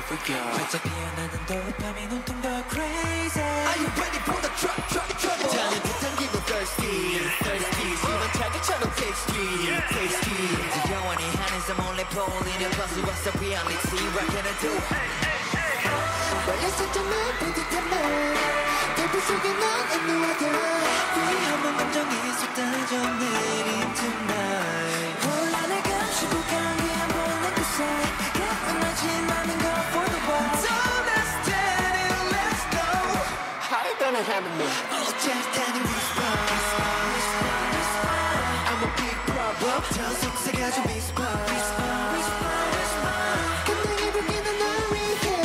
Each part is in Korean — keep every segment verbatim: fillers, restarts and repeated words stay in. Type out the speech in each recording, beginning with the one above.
we go. 활짝 피어나는 도파민 온통 더 crazy. Are you ready for the drop, drop, trouble? 자는 듯한 기분 thirsty, thirsty. 심한 자극처럼 tasty, tasty. 이제 영원히 하늘에서 몰래 보이는 버스 what's the reality? What can I do? 원래 살짝만 본 듯한 말 달빛 속에 넌 and no other. 위험한 감정이 쏟아져 내린 tonight. 혼란을 감추고 감기한 몰래 그 사이 가뿐하지 않은 거 for the world. So let's stand it, let's go. How you gonna handle me? 어쨌든 response. I'm a big problem. 저 속삭여줘 response. 감당해 볼게 난 널 위해.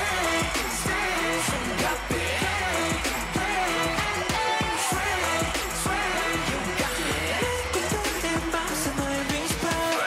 꿈꾸는 밤새 너의 response.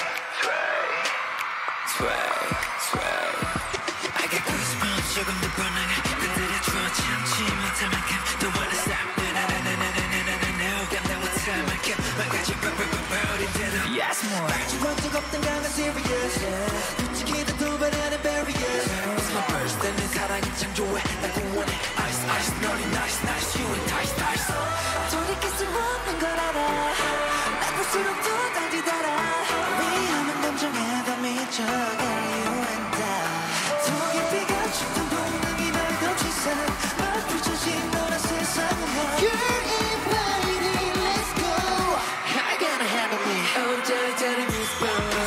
Sway, sway. I got goosebumps 조금 더 불안해. 그들의 추억 참지 못할 만큼 Don't wanna stop. 나나나나나나나나 감당 못할 만큼 망가진 버버버버린 대로 Yes more. 지원 적 없던 강한 serious. 솔직히 다 도발하는 barriers. It's my first and 내 사랑이 창조해 날 구원해 Ice ice 너리 nice nice you entice nice. 돌이킬 수 없는 걸 알아. 나쁠수록 더 달리더라. 위험한 감정에 더 미쳐가 you and I. 더 깊이 감춘 본능이 날 더 치사. 널 펼쳐진 너란 세상은 You're invited, let's go. How you gonna handle me? 어쩌저쩌는 response.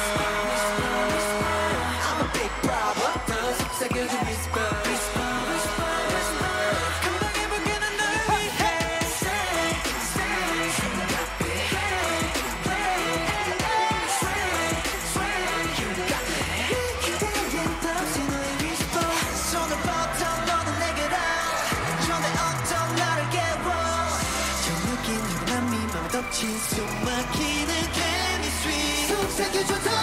I'm a big problem. 더 속삭여준 response. 감당해볼게 난 널 위해. 기다린 땀새 너의 response. 손을 뻗어 너는 내게로. 전에 어떤 나를 깨워. 저 느낌 누구나 네 맘에 덮친 숨 막히는 chemistry. 속삭여줘 더